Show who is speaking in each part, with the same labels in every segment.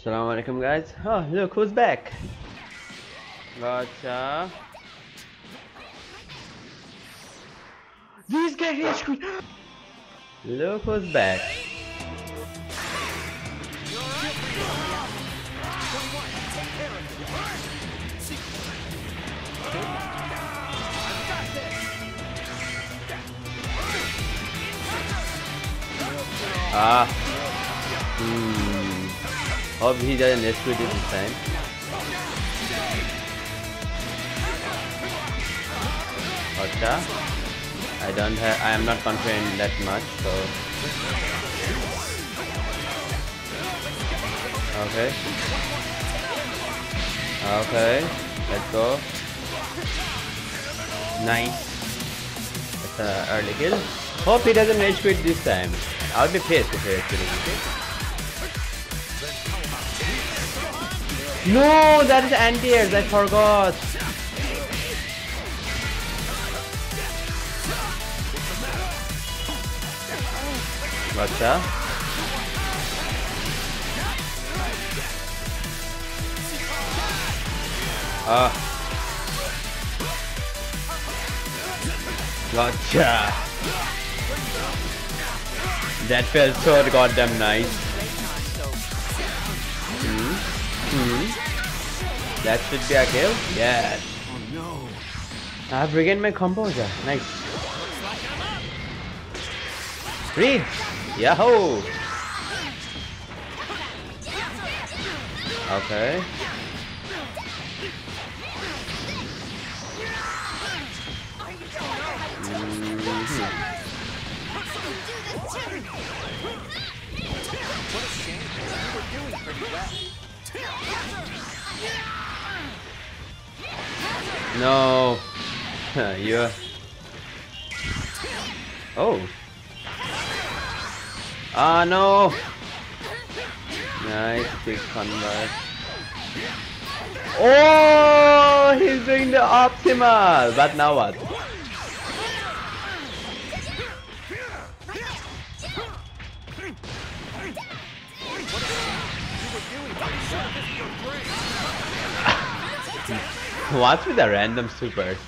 Speaker 1: Assalamu alaikum guys. Oh look who's back. Gotcha. These guys rage quit. Look who's back. Hope he doesn't rescue it this time. Gotcha. I am not confident that much, so okay. Okay, let's go. Nice. That's an early kill. Hope he doesn't rage quit this time. I'll be pissed if he rage quit it. No, that is anti-airs, I forgot. Gotcha. Gotcha. That felt so goddamn nice. That should be a kill. Yes. Oh no. I have regained my composure. Nice. Read. Yahoo. Okay. No. You. Oh. Ah no. Nice big convert. Oh, he's doing the optimal. But now what? What's with the random supers?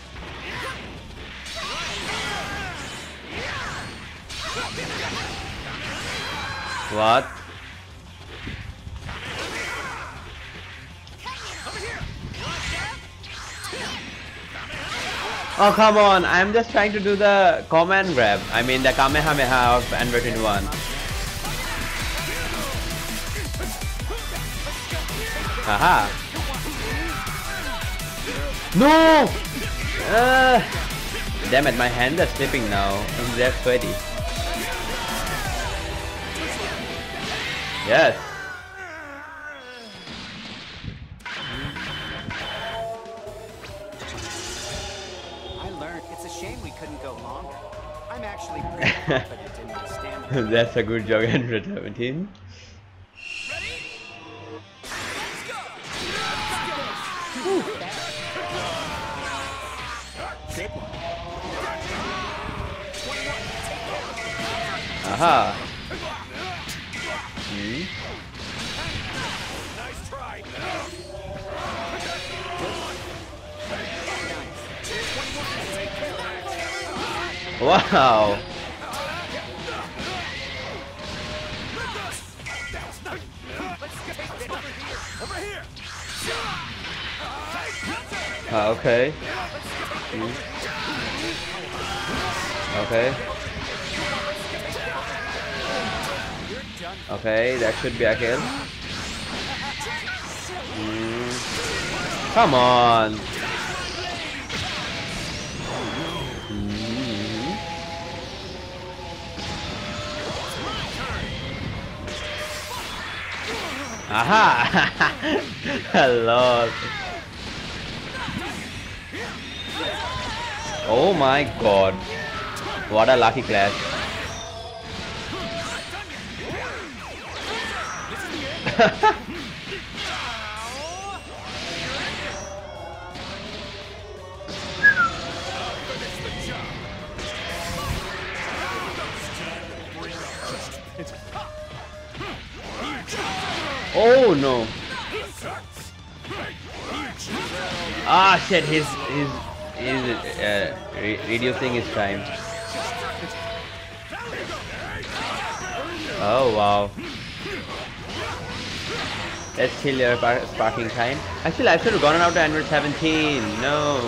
Speaker 1: What? Oh come on, I'm just trying to do the command grab. I mean the Kamehameha of Android 21. Haha. No! Damn it, my hands are slipping now. They're sweaty. Yes.
Speaker 2: I learned it's a shame we couldn't go longer. I'm actually pretty confident in my stamina.
Speaker 1: That's a good job, Android 17. Aha.
Speaker 2: Nice try.
Speaker 1: Wow. Okay. Okay. Okay, that should be a kill. Come on. Aha! Hello. Oh my god. What a lucky clash. Oh no. Ah shit, he's reducing his time. Oh wow. Let's kill your sparking time. Actually, I should have gone out to Android 17. No.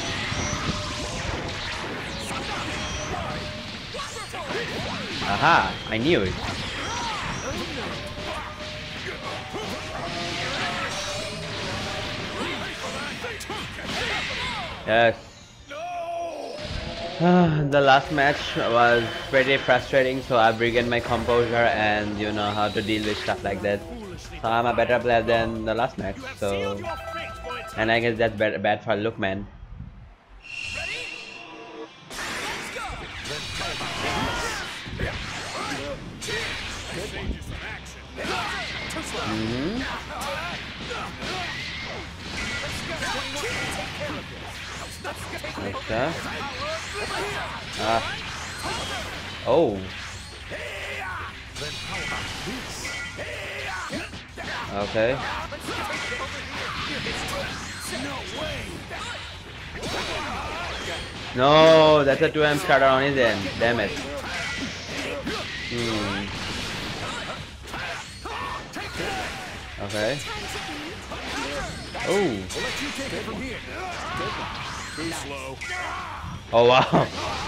Speaker 1: Aha, I knew it. Yes. The last match was pretty frustrating, so I've regained my composure and you know how to deal with stuff like that. So I'm a better player than the last match. So, and I guess that's bad for look, man. Okay. Oh. Okay. No, that's a 2M starter on his end. Damn it. Okay. Oh. Oh wow.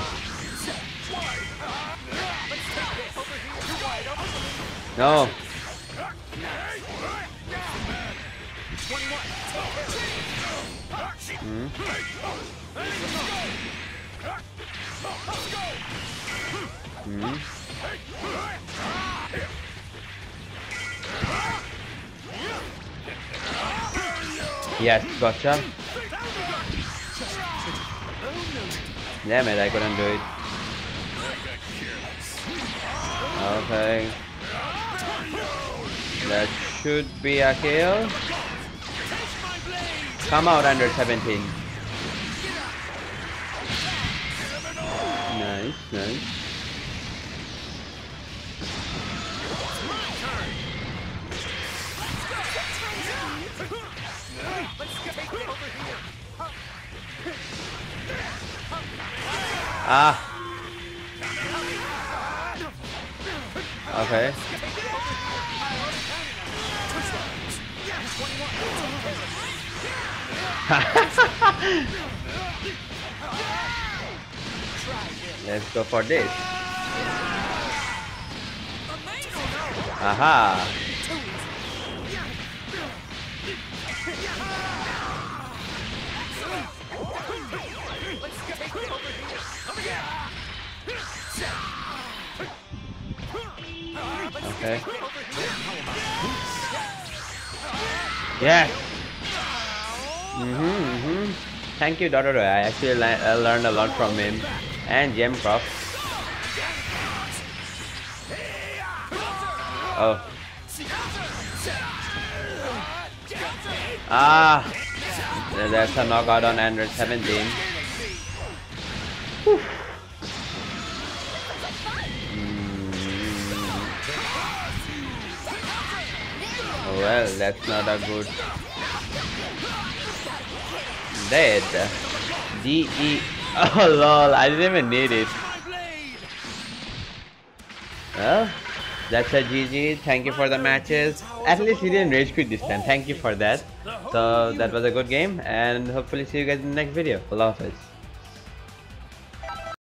Speaker 1: No. Yes, gotcha. Damn it, I couldn't do it. Okay. That should be a kill. Come out under 17. Nice, nice. Ah. Okay. Let's go for this. Aha. Okay. Yes. Thank you, Dr. Roy. I actually learned a lot from him and Gem Croft. Oh. Ah. That's a knockout on Android 17. Whew. Well, that's not a good. Dead. D-E. Oh lol, I didn't even need it. Well, that's a GG. Thank you for the matches. At least he didn't rage quit this time. Thank you for that. So that was a good game, and hopefully see you guys in the next video. Allah Hafiz.